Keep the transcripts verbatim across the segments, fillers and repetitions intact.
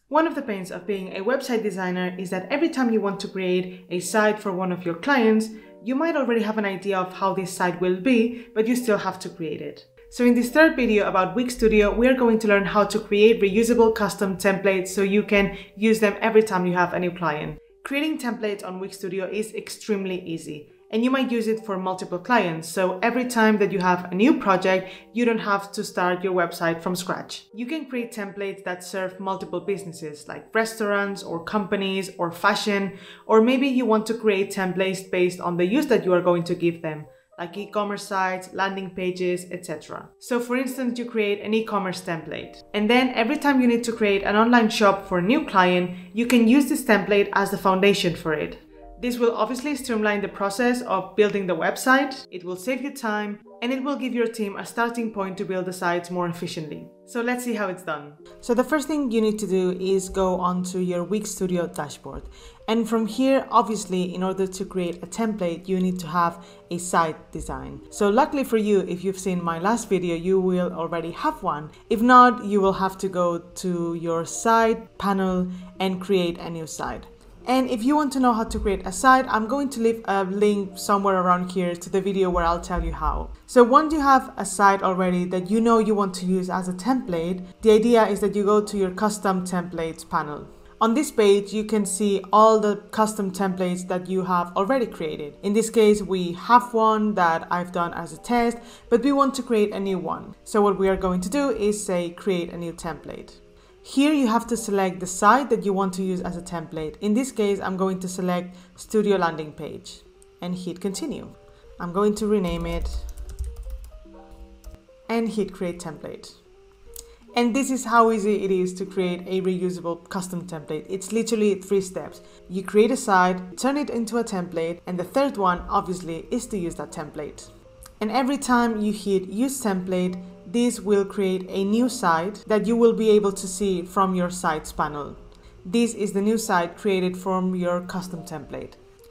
One of the pains of being a website designer is that every time you want to create a site for one of your clients, you might already have an idea of how this site will be, but you still have to create it. So in this third video about Wix Studio, we are going to learn how to create reusable custom templates so you can use them every time you have a new client. Creating templates on Wix Studio is extremely easy, and you might use it for multiple clients. So every time that you have a new project, you don't have to start your website from scratch. You can create templates that serve multiple businesses like restaurants or companies or fashion, or maybe you want to create templates based on the use that you are going to give them, like e-commerce sites, landing pages, et cetera. So for instance, you create an e-commerce template, and then every time you need to create an online shop for a new client, you can use this template as the foundation for it. This will obviously streamline the process of building the website, it will save you time, and it will give your team a starting point to build the sites more efficiently. So let's see how it's done. So the first thing you need to do is go onto your Wix Studio dashboard. And from here, obviously, in order to create a template, you need to have a site design. So luckily for you, if you've seen my last video, you will already have one. If not, you will have to go to your site panel and create a new site. And if you want to know how to create a site, I'm going to leave a link somewhere around here to the video where I'll tell you how. So once you have a site already that you know you want to use as a template, the idea is that you go to your custom templates panel. On this page, you can see all the custom templates that you have already created. In this case, we have one that I've done as a test, but we want to create a new one. So what we are going to do is say create a new template. Here you have to select the site that you want to use as a template. In this case, I'm going to select Studio Landing Page and hit continue. I'm going to rename it and hit create template. And this is how easy it is to create a reusable custom template. It's literally three steps. You create a site, turn it into a template, and the third one obviously is to use that template. And every time you hit use template, this will create a new site that you will be able to see from your sites panel. This is the new site created from your custom template.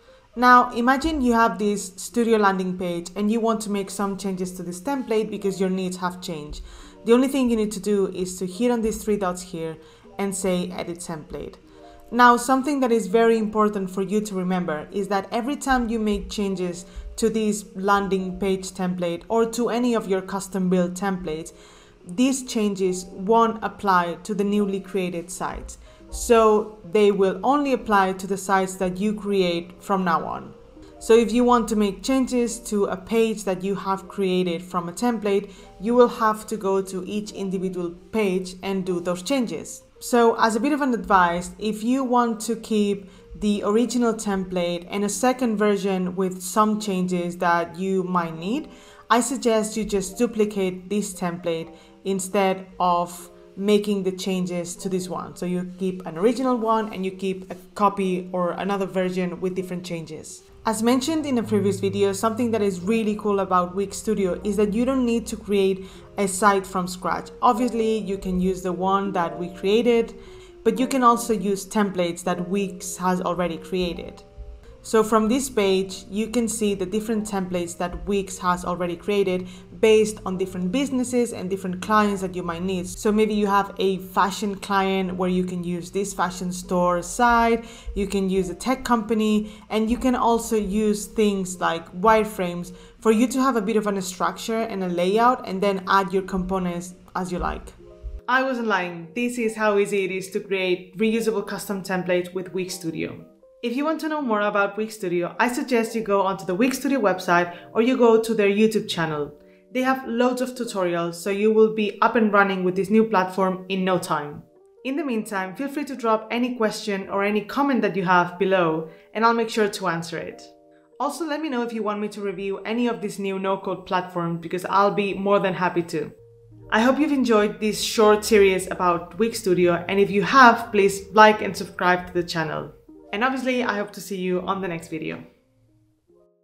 Now imagine you have this Studio landing page and you want to make some changes to this template because your needs have changed. The only thing you need to do is to hit on these three dots here and say edit template. Now, something that is very important for you to remember is that every time you make changes to this landing page template or to any of your custom built templates, these changes won't apply to the newly created sites. So they will only apply to the sites that you create from now on. So if you want to make changes to a page that you have created from a template, you will have to go to each individual page and do those changes. So as a bit of an advice, if you want to keep the original template and a second version with some changes that you might need, I suggest you just duplicate this template instead of making the changes to this one. So you keep an original one and you keep a copy or another version with different changes. As mentioned in a previous video, something that is really cool about Wix Studio is that you don't need to create a site from scratch. Obviously, you can use the one that we created, but you can also use templates that Wix has already created. So from this page, you can see the different templates that Wix has already created based on different businesses and different clients that you might need. So maybe you have a fashion client where you can use this fashion store site, you can use a tech company, and you can also use things like wireframes for you to have a bit of a structure and a layout and then add your components as you like. I wasn't lying. This is how easy it is to create reusable custom templates with Wix Studio. If you want to know more about Wix Studio, I suggest you go onto the Wix Studio website or you go to their YouTube channel. They have loads of tutorials, so you will be up and running with this new platform in no time. In the meantime, feel free to drop any question or any comment that you have below, and I'll make sure to answer it. Also, let me know if you want me to review any of these new no-code platforms, because I'll be more than happy to. I hope you've enjoyed this short series about Wix Studio, and if you have, please like and subscribe to the channel. And obviously, I hope to see you on the next video.